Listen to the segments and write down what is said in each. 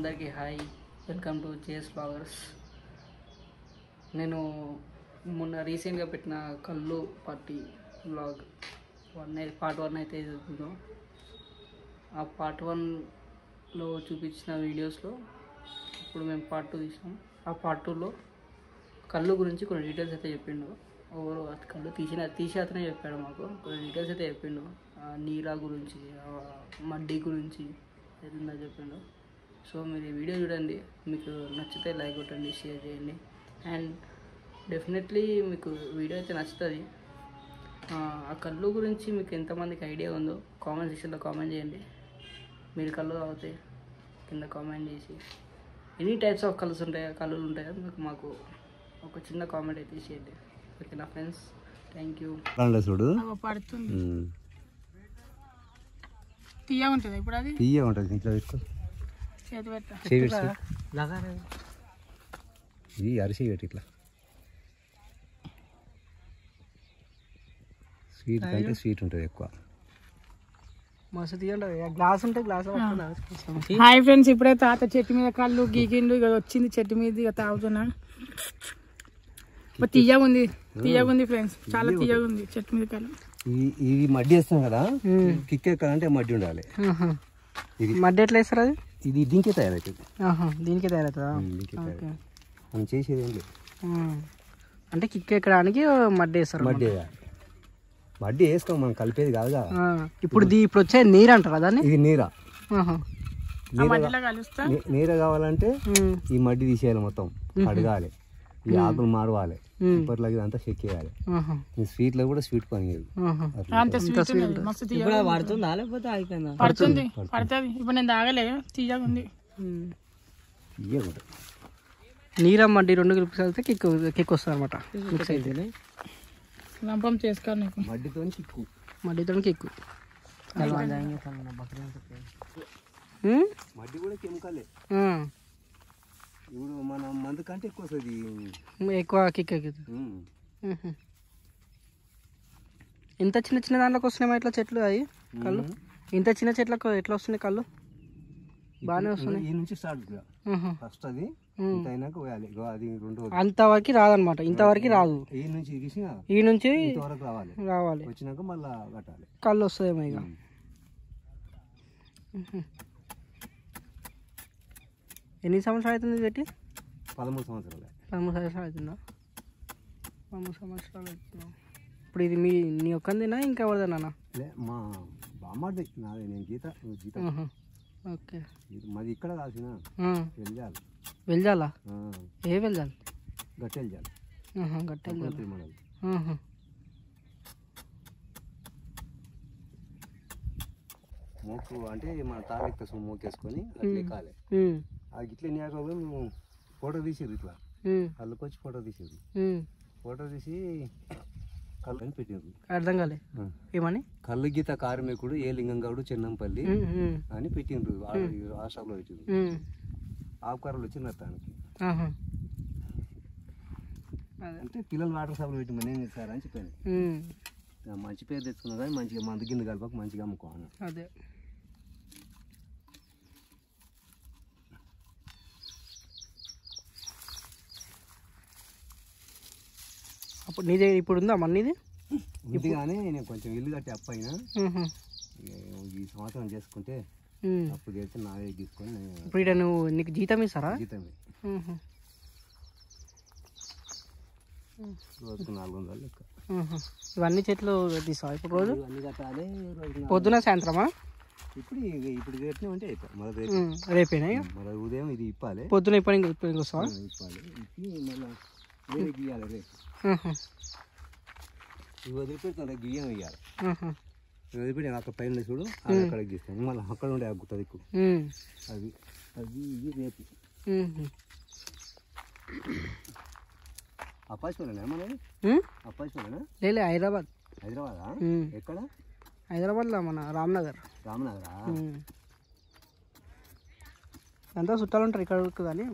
అందరికీ hi, welcome to JS bloggers. నేను మొన్న రీసెంట్గా పెట్టిన కల్లు పార్టీ బ్లాగ్ పార్ట్ 1 అయితే ఉందో, ఆ పార్ట్ 1లో చూపించిన వీడియోస్లో ఇప్పుడు మేము పార్ట్ 2 తీసాం. ఆ పార్ట్ 2లో కల్లు గురించి కొన్ని డీటెయిల్స్ అయితే చెప్పిండు. ఎవరు కల్లు తీసే అతనే చెప్పాడు మాకు కొన్ని డీటెయిల్స్ అయితే చెప్పిండు. నీరా గురించి, మడ్డీ గురించి ఏదన్నా చెప్పిండు. సో మీరు ఈ వీడియో చూడండి, మీకు నచ్చితే లైక్ కొట్టండి, షేర్ చేయండి. అండ్ డెఫినెట్లీ మీకు వీడియో అయితే నచ్చుతుంది. ఆ కళ్ళు గురించి మీకు ఎంతమందికి ఐడియా ఉందో కామెంట్ సెక్షన్లో కామెంట్ చేయండి. మీరు కళ్ళు తాగితే కింద కామెంట్ చేసి ఎనీ టైప్స్ ఆఫ్ కళ్ళు ఉంటాయో మీకు మాకు ఒక చిన్న కామెంట్ అయితే చేయండి. ఓకేనా ఫ్రెండ్స్, థ్యాంక్ యూ. పడుతుంది తీయ ఉంటుంది, ఇప్పుడు అది తీయ ఉంటుంది. ఇంట్లో పెట్టుకో, ఇది అరిసి పెట్టి ఇట్లా స్వీట్ కంటే స్వీట్ ఉంటుంది ఎక్కువ. మస్తు తీయండి, గ్లాస్ ఉంటే గ్లాస్. హాయ్ ఫ్రెండ్స్, ఇప్పుడే తాత చెట్టు మీద కళ్ళు గీకిండు. ఇక వచ్చింది చెట్టు మీద, ఇక తాగుతున్నా. తీయగా ఉంది ఫ్రెండ్స్, చాలా తీయగా ఉంది చెట్టు మీద కళ్ళు. ఇది మడ్డి వేస్తాం కదా, కిక్ ఎక్కాలంటే మడ్డి ఉండాలి. ఇది మడ్డి ఎట్లా వేస్తారు? అది ఇది దీనికే తయారవుతుంది. దీనికి తయారవుతుందా? మనం చేసేది ఏం లేదు, అంటే కిక్ ఎక్కడానికి మడ్డి వేస్తారు. మడ్డి వేసుకోం, మనం కలిపేది కాదు కదా. ఇప్పుడు వచ్చే నీరు అంటారు కదా, ఇది నీరా. కలుస్తా నీర కావాలంటే ఈ మడ్డి తీసేయాలి, మొత్తం కడగాలి, ఈ ఆకులు మారవాలి, ఇప్పట్లాగా ఇదంతా చెక్ చేయాలి. స్వీట్ లో కూడా స్వీట్ పని పడుతుంది. ఇప్పుడు నేను తాగలే, తీయగా ఉంది. నీరా మడ్డి రెండు కలిపి కలిపితే కిక్ వస్తుంది అనమాట. మిక్స్ అయితే లంపం చేసుకోవాలి నీకు. మడ్డితో కిక్కు. మడ్డి కూడా కెమికలే. ఇప్పుడు మన మందు కంటే ఎక్కువ వస్తుంది, ఎక్కువ కిక్ ఎక్కుతుంది. ఇంత చిన్న చిన్న దాంట్లోకి వస్తున్నాయి ఇట్లా చెట్లు. అవి కళ్ళు ఇంత చిన్న చెట్లకు ఎట్లా వస్తున్నాయి కళ్ళు? బాగానే వస్తున్నాయి. ఈ నుంచి స్టార్ట్ ఫస్ట్ అది అయినాక పోయాలి. అది 2 రోజులు అంతవరకు రాదనమాట. ఇంతవరకు రాదు. ఈ నుంచి రావాలి, వచ్చినాక మళ్ళా కట్టాలి. కళ్ళు వస్తాయేమో ఇక. ఎన్ని సంవత్సరాలు అవుతుంది పెట్టి? 13 సంవత్సరాలు. 13 సంవత్సరాలు అవుతుందా? 13 సంవత్సరాలు అవుతుందా? ఇప్పుడు ఇది నీ ఒక్కందేనా ఇంకా ఎవరిదేనా? మా బామ్మది, నాది. నేను గీత. ఓకే. మాది ఇక్కడ కాల్సిన వెల్జాలి. వెల్జాలా? ఏ వెల్జాలి? గట్టి వెల్జాలి. గట్టి వెల్జాలి. మోకు అంటే మన తాలెక్క మోకేసుకొని అట్లా ఎక్కాలి. అది ఇట్లా ఎన్ని రోజులు మేము ఫోటో తీసిర్రు, ఇట్లా కళ్ళుకొచ్చి ఫోటో తీసిర్రు. ఫోటో తీసి కళ్ళు అని పెట్టిండ్రు. అర్థం కాలే ఏమని? కళ్ళు గీత కార్మికుడు ఏ లింగంగౌడు చెన్నంపల్లి అని పెట్టిండ్రు. రాష్ట్రంలో పెట్టిండ్రు. ఆకుకూరలు వచ్చింది అతనికి. అంటే పిల్లలు వాటర్ సభలు పెట్టి మన ఏం చేస్తారా అని చెప్పాను. మంచి పేరు తెచ్చుకున్నా కానీ మంచిగా మందు గిన్నె కలపక మంచిగా అమ్ముకోవాలి. అదే అప్పుడు నీదే ఇప్పుడు ఉందా మన? ఇది ఇది కానీ నేను కొంచెం ఇల్లు కట్టి అప్పు అయినా ఈ సంవత్సరం చేసుకుంటే అప్పు చేస్తే నావే తీసుకొని. ఇప్పుడు ఇక్కడ నువ్వు నీకు జీతం ఇస్తారా? జీతమే. రోజుకు 400 లెక్క. ఇవన్నీ చెట్లు తీసావా ఇప్పుడు? రోజు అన్ని కట్టాలి. పొద్దున సాయంత్రమా? ఇప్పుడు రేపు ఉంటే రేపేనా? మళ్ళీ ఉదయం ఇది ఇప్పాలి. పొద్దున ఇప్పుడు వస్తావా? ఇప్పాలి, ఇప్పి మళ్ళీ వేరే గీయాలి. రేపు ఇవి వదిలిపెడతాను, రేపు బియ్యం వేయాలి. వదిలిపెట్టి నేను అక్కడ పైన చూడు, అక్కడికి గీస్తాను. మళ్ళీ అక్కడ ఉండే అగ్గుతుంది ఎక్కువ. అది ఇది రేపు. అప్పాచిపోలేనా మనది? అప్పాచిపోలేనా? లేదు, హైదరాబాద్. హైదరాబాదా? ఎక్కడ? హైదరాబాద్లో మన రామ్నగర్. రామ్నగరా? అంతా చుట్టాలు ఉంటారు ఇక్కడ కానీ.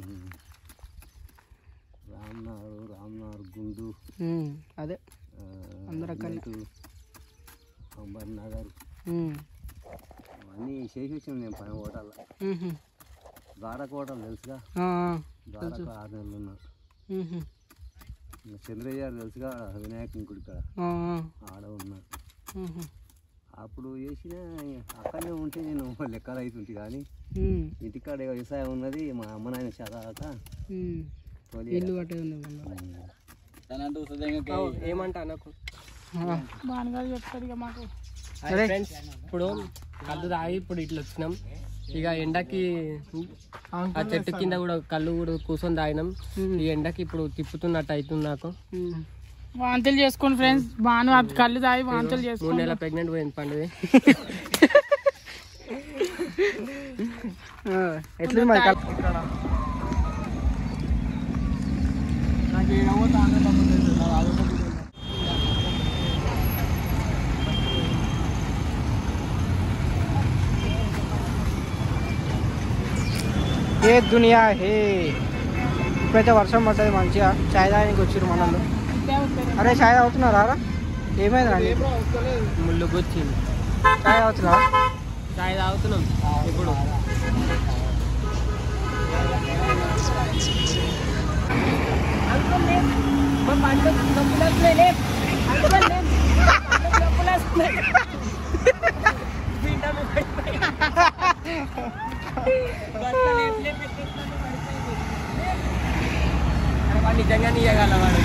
రామ్నగర్ గుండు అదే అందరూ అంబర్ నగర్ అన్నీ చేసి వచ్చింది నేను పని హోటల్లో. ద్వారకోటలు తెలుసుగా, ద్వారక 6 నెలలు ఉన్నా. చంద్రయ్య తెలుసుగా, వినాయకుని గుడి కాడ ఆడ ఉన్నా. అప్పుడు చేసిన అక్కడనే ఉంటే నేను లెక్కలు అవుతుంది కానీ ఇంటికాడ వ్యవసాయం ఉన్నది. మా అమ్మ నాయన చదవక ఏమంటా నాకు చెప్తాడు ఇక మాకు. ఫ్రెండ్స్ ఇప్పుడు కళ్ళు తాగి ఇప్పుడు ఇట్లా వచ్చినాం. ఇక ఎండకి ఆ చెట్టు కింద కూడా కళ్ళు కూడా కూర్చొని తాగినాం. ఈ ఎండకి ఇప్పుడు తిప్పుతున్నట్టు అవుతుంది నాకు. వాంతులు చేసుకోండి ఫ్రెండ్స్. బాను కళ్ళు తాగి వాంతులు చేసుకోండి. 3 నెలల ప్రెగ్నెంట్ పోయింది పండుగ. ఎట్లా మరి ఏ దునియా హే. ఇప్పుడైతే వర్షం పడ్డది మంచిగా. చాయ్ తాగడానికి వచ్చారు మనల్ని. అరే చాయ్ తాగుతున్నారా? ఏమైంది? ముళ్ళు వచ్చింది. చాయ్ తాగుతున్నారా? చాయ్ తాగుతున్నాం ఇప్పుడు. నిజంగా నీయగల వాడు.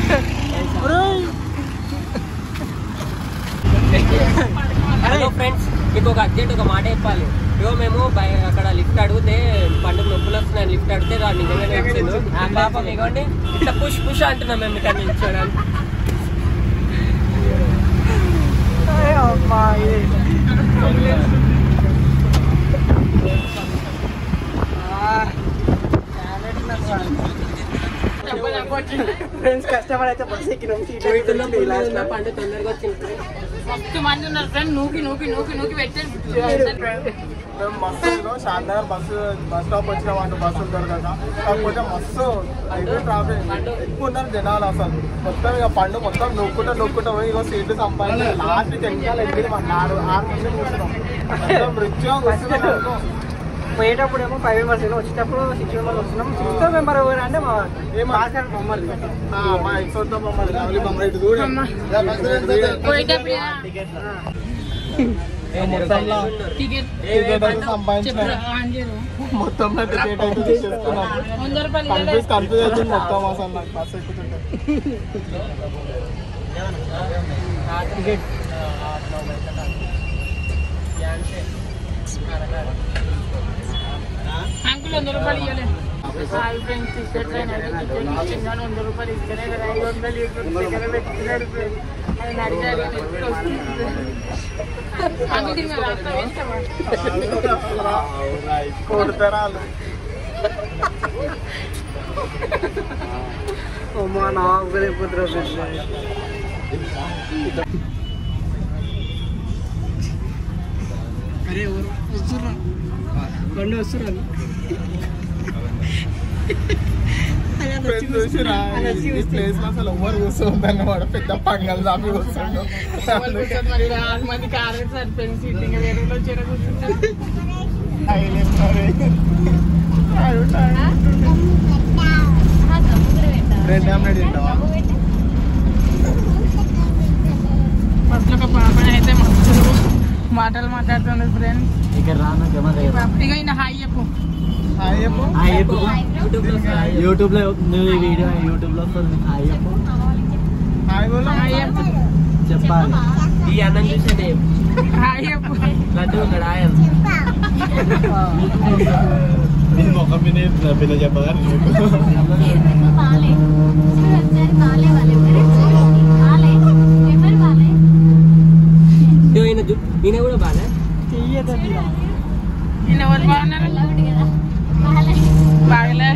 హలో ఫ్రెండ్స్, మీకు ఒక అర్జెంట్ ఒక మాట చెప్పాలి. ఇగో మేము అక్కడ లిఫ్ట్ అడిగితే పండుగ నొప్పులు వస్తున్నాయి. లిఫ్ట్ అడిగితే వాడు నిజంగానే వచ్చిండు. పాపం ఇవ్వండి ఇట్లా పుష్ పుష్ అంటున్నాం మేము ఇక్కడ నిల్చోడానికి. Friends కష్టపడైతే bus ఎక్కినాం. పండుగ తొందరగా వచ్చింది. మస్తు మంది ఉన్నారు ఫ్రెండ్. నూకి నూకి నూకి నూకి పెట్టారు. మేము మస్తు శాంతనగర్ బస్ స్టాప్ వచ్చినామంటే బస్సులు దొరకక. కాకపోతే మస్తు అయితే ట్రాఫిక్ ఎక్కువ ఉన్నారు జనాలు. అసలు మొత్తం ఇక పండు మొత్తం నొక్కుంటా పోయి ఇక సీట్లు సంపాదించి లాస్ట్కి ఎక్కాలి. ఎక్కి మన 6 మంది కూర్చున్నాం. మొత్తం రిచ్గా కూర్చున్నాం. పోయేటప్పుడు ఏమో 5 మెంబర్స్, వచ్చేటప్పుడు 6 మెంబర్స్ వస్తున్నాం. 6th మెంబర్ ఎవరు అంటే మా మమ్మల్ని మా ఎక్సొంత మమ్మల్ని లవ్లీ మమ్మల్ని ఇటు చూడండి. మొత్తం టికెట్ అయితే తీసుకున్నాం. కన్ఫ్యూజ్ అవుతుంది మొత్తం అసలు నాకు బస్ ఎక్కుతుంటే. అంకుల్ 100 రూపాయలు ఇవ్వలేదు. హాయ్ ఫ్రెండ్స్, టికెట్ లైన్ అయితే టికెట్ ఇచ్చిందని 100 రూపాయలు ఇస్తేనే కదా 500 దగ్గర పెట్టుకున్నాడు. అది అడిగాడు కొడతారాలు. అమ్మా నాకు లేకపోతే అరే వస్తున్నా బండి వస్తున్నారు. ప్లేస్ లో అసలు ఎవరు కూర్చోందన్న వాడు పెద్ద పంగల్ దాపి కూర్చోండు. 6 మంది కారు సరిపోయింది. సీటింగ్ వేరే వచ్చారు కూర్చుంటారు. బ్రెడ్ ఆమ్లెట్ తింటావా? ఫస్ట్ ఒక పాప అయితే మస్తు మాటలు మాట్లాడుతుంది ఫ్రెండ్స్. ఇక ఈయన హాయ్ చెప్పు. యూట్యూబ్ లో నువ్వు ఈ వీడియో యూట్యూబ్ లో హాయ్ చెప్పు. హాయ్ చెప్పు చెప్పాలి. ఈ అన్నం చూసేది హాయ్ చెప్పు. లడ్డు ఇక్కడ ఆయన మొక్క మీద పిల్ల చెప్పగా ఈయన కూడా బాగా ఈయన ఎవరు బాగున్నారు? బాగలే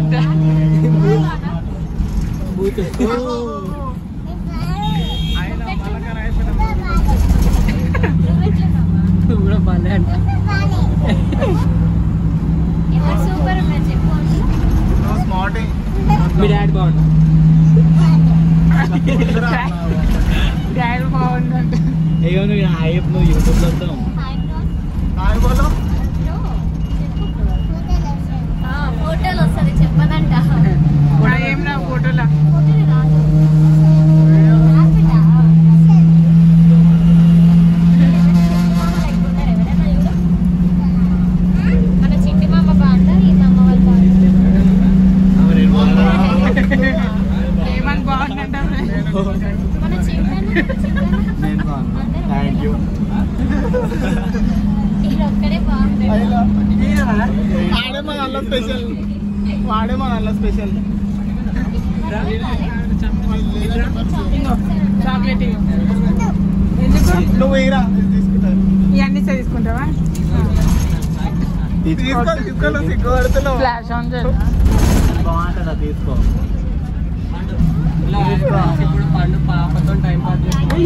కూడా బాగా అంట. మీ డాడీ బాగుంది. డాడీ బాగుందంట. అయ్యో నువ్వు హాయ్ నువ్వు యూట్యూబ్ లో వస్తావు. ఆడే మన అల్ల స్పెషల్ వాడే మన అల్ల స్పెషల్ చాక్లెట్ నువ్వు వేయరా తీసుకుంటాను ఇవన్నీ తీసుకుంటావా తీసుకోవాలి సిగ్గుపడుతున్నావు ఫ్లాష్ ఆన్ చేయాలి బాగుంటుందా తీసుకో ఇప్పుడు పండు పాపతో టైం పాస్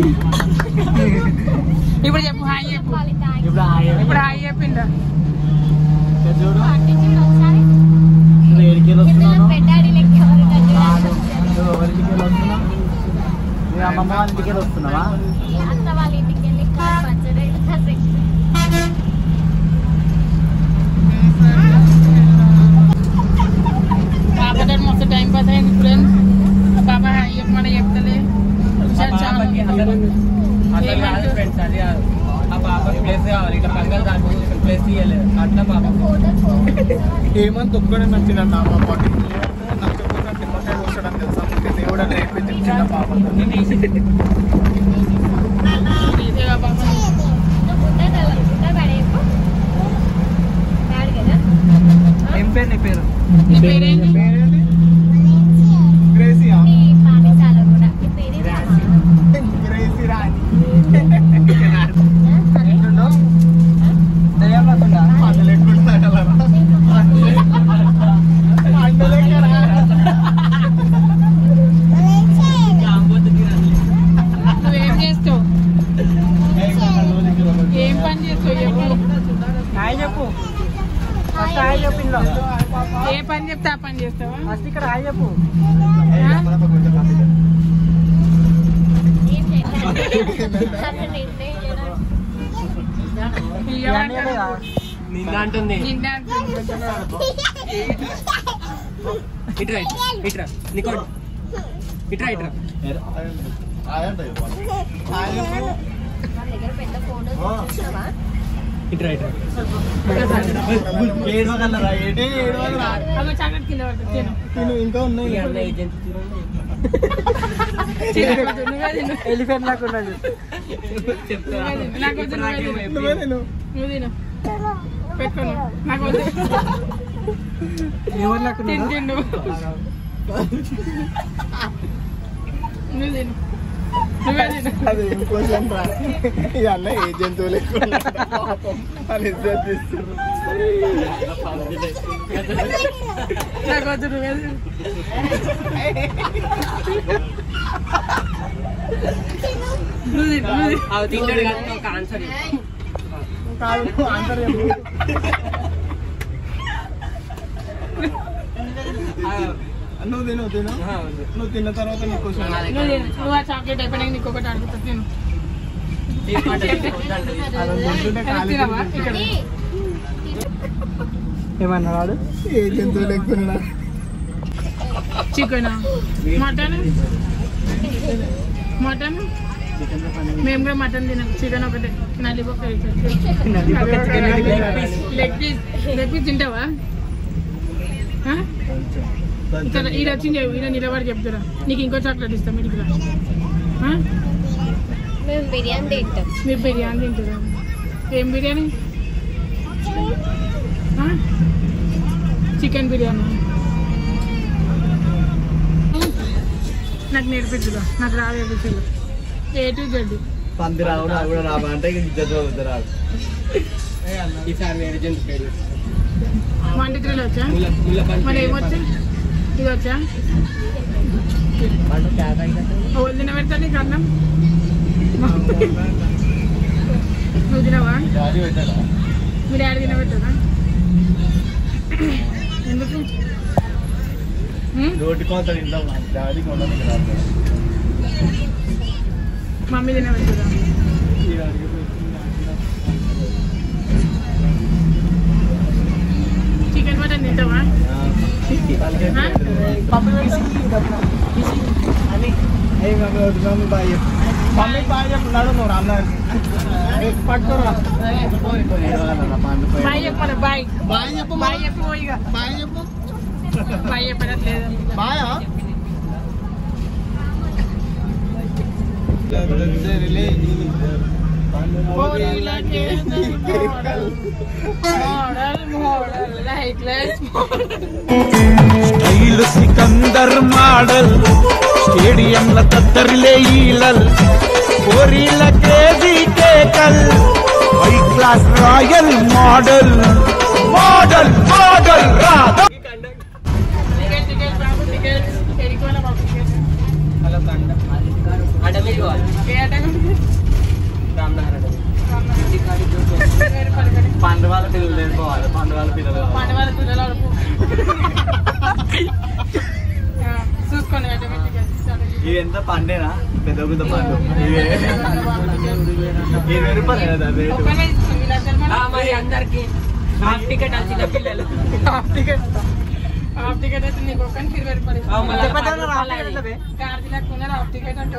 ఇప్పుడు చెప్పు హాయ్ చెప్పు ఇప్పుడు హాయ్ చెప్పిందా చూడు నువ్వు ఏడికి వస్తున్నావు ఎవరింటికి వస్తున్నావు మీ అమ్మమ్మ వాళ్ళ ఇంటికి వస్తున్నావా పాపతో మొత్తం టైం పాస్ అయింది ఫ్రెండ్స్ పాప హాయ్ చెప్పమని చెప్తలే ఫ్రెండ్స్ అది ఆ పాపకి ప్లేస్ కావాలి ఇక్కడ కంగారు దాని ప్లేస్ తీయలేదు అట్లా పాప ఏమంత ఒక్కడే నచ్చిందంట ఆ పాపకి నచ్చకుండా నిమ్మకాయ వస్తాడని తెలుసా దేవుడు నేర్పించి చిన్న పాప ఏం పేరు నీ పేరు నీ పేరేంటి గ్రేసియా గ్రేసి రాణి అది లేకుండా నువ్వేం చేస్తావు ఏం పని చేస్తావు చెప్పు హాయ్ చెప్పు ఫస్ట్ హాయ్ చెప్పు ఏ పని చెప్తే ఆ పని చేస్తావా ఫస్ట్ ఇక్కడ హాయ్ చెప్పు నిన్న అంటుంది ఇట్రా ఇట్రా నీకో ఇట్రా ఇట్రా ఇట్రా ఇట్రా చాక్లెట్ కింద పడుతుంది ఇంకా ఉన్నాయి ఎలిఫెంట్ నాకు ఉన్నది నాకు నువ్వే తిను నువ్వు తిను పెట్టుకోను నాకు వద్దు ఎవరు నాకు తింటుండు నువ్వు తిను నువ్వే తిను అది ఇంకోసం రా ఇవన్న ఏ జంతువు లేకుండా అని ఇద్దరు తీస్తారు నాకు వద్దు నువ్వే తిను నువ్వు తిను నువ్వు తిను తింటాడు కదా ఒక ఆన్సర్ కాదు ఆన్సర్ నువ్వు తిను తిను నువ్వు తిన్న తర్వాత నీకు నువ్వు తిను నువ్వు ఆ చాక్లెట్ అయిపోయినాక నీకు ఒకటి అడుగుతా తిను తినవా ఇక్కడ ఏమన్నా వాడు ఏ జంతువు లేకుండా చికెన్ మటన్ మటన్ మేము కూడా మటన్ తినాం చికెన్ ఒకటే నల్లిపక్క లెగ్ పీస్ తింటావా ఇక్కడ ఈడ వచ్చింది ఈడ నిలబడి చెప్తారా నీకు ఇంకో చాక్లెట్ ఇస్తాం మీకు మేము బిర్యానీ తింటాం మీరు బిర్యానీ తింటారా ఏం బిర్యానీ చికెన్ బిర్యానీ నాకు నేర్పించుగా నాకు రావే పిచ్చుగా ఏ టు జెడ్ పంది రావడం అవి కూడా రావంటే ఇద్దరు రాదు ఈసారి వేరే జంతు పేరు 1-3 వచ్చా మరి ఏమొచ్చా ఇది వచ్చా ఓళ్ళు తినబెడతా నీకు అన్నం నువ్వు తినవా మీ డాడీ తినబెట్టదా ఎందుకు రోడ్డు కోత తింటాం డాడీ కొనడానికి మమ్మీ తినబెట్టదా చికెన్ మటన్ తింటావా మమ్మీ బాగా చెప్తున్నాడు నువ్వు రాన్నా పట్టుకోరా బాయ్ చెప్పాలి బాయ్ బాగా చెప్పు బాయ్ చెప్పు ఇక బాగా చెప్పు బాయ్ చెప్పట్లేదు బాయా స్టైల్ సికందర్ మోడల్ స్టేడియంల తత్తరిలే ఈలల్ పోరీల కేజీ కేకల్ high class royal model model model Radha పండువాళ్ళ పిల్లలు లేకపోవాలి పండువాళ్ళ పిల్లలు చూసుకోండి ఇది ఎంత పండేనా పెద్ద పెద్ద పండు 20 రూపాయలు కదా రేటు అందరికి హాఫ్ టికెట్ వచ్చిన పిల్లలు హాఫ్ టికెట్ అయితే నీకు ఒక్కరికి 20 రూపాయలు కార్తీ లేకుండా హాఫ్ టికెట్ అంటే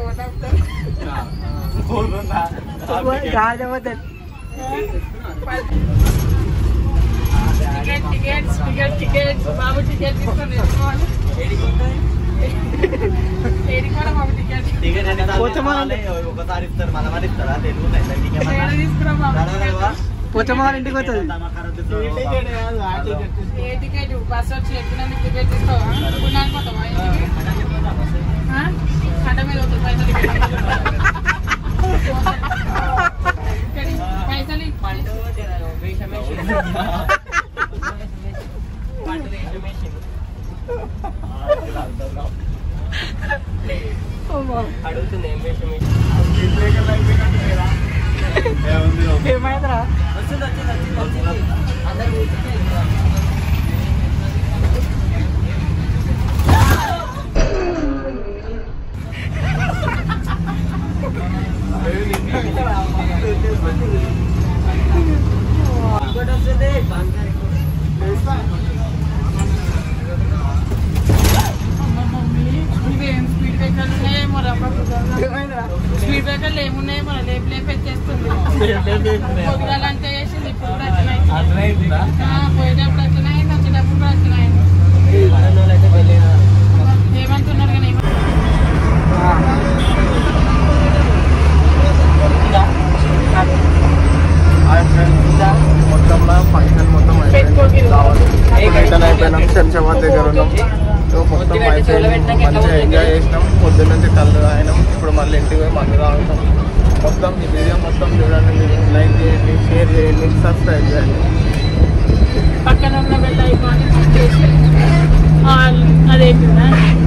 టికెట్ బాబు టికెట్ తీసుకొని ఒకసారి ఇస్తారు మన వారు ఇస్తారా తెలుగు పోచమ్మ ఇంటికి వస్తుంది ఏ టికెట్ బస్ వచ్చి ఎక్కినందుకు టికెట్ తీసుకోవా పోతావా అడ్డ మీద వస్తుంది పైసలు పైసలు అడుగుతుంది ఏమైందిరా స్పీడ్ బ్రేకర్లు ఏమున్నాయి మన లేపు లేపేస్తుంది పొద్దుగాలంటే వేసింది ఇప్పుడు కూడా పోయేటప్పుడు వచ్చినాయి వచ్చేటప్పుడు కూడా వచ్చినాయి ఏమంటున్నారు కానీ మొత్తంలో ఫంక్షన్ మొత్తం అయిపోయినాం శంషాబాద్ దగ్గర ఉన్నాం మొత్తం మంచిగా ఎంజాయ్ చేసినాం పొద్దున్న నుంచి కళ్ళు తాగినాం ఇప్పుడు మళ్ళీ ఇంటికి పోయి మళ్ళీ తాగుతాం మొత్తం ఈ వీడియో మొత్తం చూడండి మీరు లైక్ చేయండి షేర్ చేయండి సబ్స్క్రైబ్ చేయండి పక్కన ఉన్న బెల్ ఐకాన్ క్లిక్ చేసి అదేంటిదా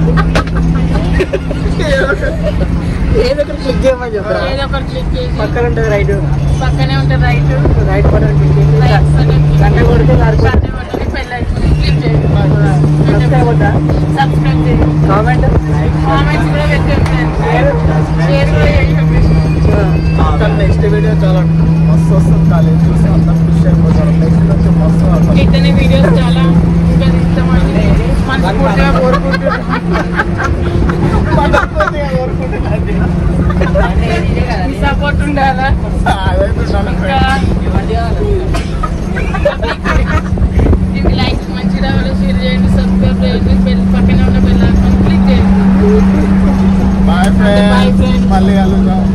ఏదో ఒకటి క్లిక్ చేయమని చెప్పరా ఏదో ఒకటి క్లిక్ చేసి పక్కన ఉంటుంది రైట్ పక్కనే ఉంటుంది రైట్ బటన్ క్లిక్ చేసి గంట కొడితే బెల్ ఐకాన్ క్లిక్ చేయండి సబ్స్క్రైబ్ చేయండి కామెంట్ కామెంట్స్ కూడా పెట్టండి షేర్ కూడా చేయండి నెక్స్ట్ వీడియో చాలా మస్తు వస్తుంది కాలేజ్ చూసి అంతా ఖుషి అయిపోతారు నెక్స్ట్ నుంచి మస్తు అసలు ఇతని వీడియోస్ చాలా ఇంకా ఇష్టమని మనస్ఫూర్తిగా కోరుకుంటున్నాను మీ సపోర్ట్ ఉండాలా ఇంకా ఇది లైక్ మంచిగా షేర్ చేయండి సబ్స్క్రైబ్ చేయండి బెల్ పక్కనే ఉన్న బెల్ ఐకాన్ క్లిక్ చేయండి బాయ్ ఫ్రెండ్స్ మళ్ళీ కలుద్దాం